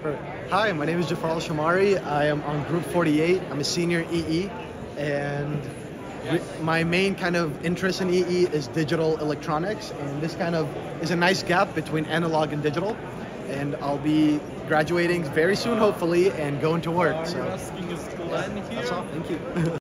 Hi, my name is Jaffar Al Shamari. I am on Group 48. I'm a senior EE, and my main kind of interest in EE is digital electronics, and this kind of is a nice gap between analog and digital. And I'll be graduating very soon, hopefully, and going to work. So You're asking us to land here? that's all. Thank you.